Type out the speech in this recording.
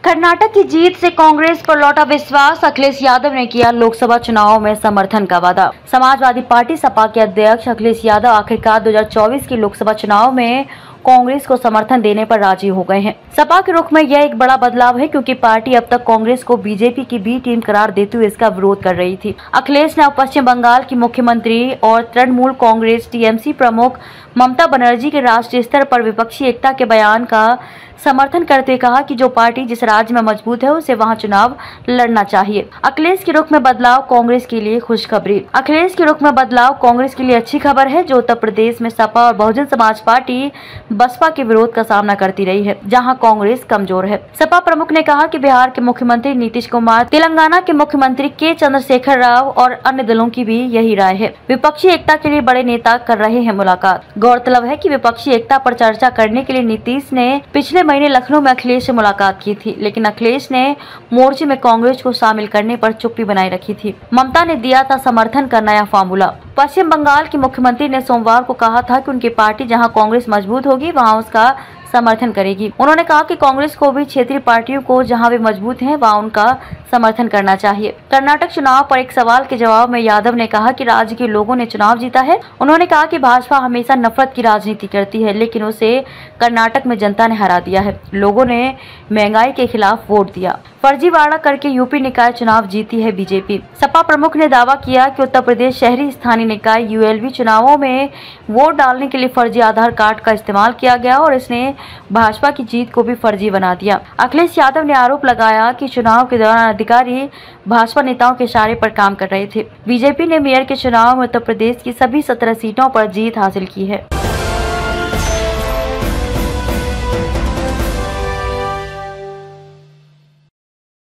कर्नाटक की जीत से कांग्रेस पर लौटा विश्वास, अखिलेश यादव ने किया लोकसभा चुनाव में समर्थन का वादा। समाजवादी पार्टी सपा के अध्यक्ष अखिलेश यादव आखिरकार 2024 के लोकसभा चुनाव में कांग्रेस को समर्थन देने पर राजी हो गए हैं। सपा के रुख में यह एक बड़ा बदलाव है क्योंकि पार्टी अब तक कांग्रेस को बीजेपी की बी टीम करार देते हुए इसका विरोध कर रही थी। अखिलेश ने पश्चिम बंगाल की मुख्यमंत्री और तृणमूल कांग्रेस टीएमसी प्रमुख ममता बनर्जी के राष्ट्रीय स्तर पर विपक्षी एकता के बयान का समर्थन करते कहा कि जो पार्टी जिस राज्य में मजबूत है उसे वहां चुनाव लड़ना चाहिए। अखिलेश के रुख में बदलाव कांग्रेस के लिए खुशखबरी। अखिलेश के रुख में बदलाव कांग्रेस के लिए अच्छी खबर है, जो उत्तर प्रदेश में सपा और बहुजन समाज पार्टी बसपा के विरोध का सामना करती रही है, जहां कांग्रेस कमजोर है। सपा प्रमुख ने कहा कि बिहार के मुख्यमंत्री नीतीश कुमार, तेलंगाना के मुख्यमंत्री के चंद्रशेखर राव और अन्य दलों की भी यही राय है। विपक्षी एकता के लिए बड़े नेता कर रहे हैं मुलाकात। गौरतलब है कि विपक्षी एकता पर चर्चा करने के लिए नीतीश ने पिछले महीने लखनऊ में अखिलेश से मुलाकात की थी, लेकिन अखिलेश ने मोर्चे में कांग्रेस को शामिल करने पर चुप्पी बनाए रखी थी। ममता ने दिया था समर्थन का नया फार्मूला। पश्चिम बंगाल के मुख्यमंत्री ने सोमवार को कहा था कि उनकी पार्टी जहां कांग्रेस मजबूत होगी वहां उसका समर्थन करेगी। उन्होंने कहा कि कांग्रेस को भी क्षेत्रीय पार्टियों को जहां वे मजबूत हैं वहां उनका समर्थन करना चाहिए। कर्नाटक चुनाव पर एक सवाल के जवाब में यादव ने कहा कि राज्य के लोगों ने चुनाव जीता है। उन्होंने कहा कि भाजपा हमेशा नफरत की राजनीति करती है, लेकिन उसे कर्नाटक में जनता ने हरा दिया है। लोगों ने महंगाई के खिलाफ वोट दिया। फर्जीवाड़ा करके यूपी निकाय चुनाव जीती है बीजेपी। सपा प्रमुख ने दावा किया कि उत्तर प्रदेश शहरी स्थानीय निकाय यूएलबी चुनावों में वोट डालने के लिए फर्जी आधार कार्ड का इस्तेमाल किया गया और इसने भाजपा की जीत को भी फर्जी बना दिया। अखिलेश यादव ने आरोप लगाया कि चुनाव के दौरान अधिकारी भाजपा नेताओं के इशारे पर काम कर रहे थे। बीजेपी ने मेयर के चुनाव में उत्तर प्रदेश की सभी 17 सीटों पर जीत हासिल की है।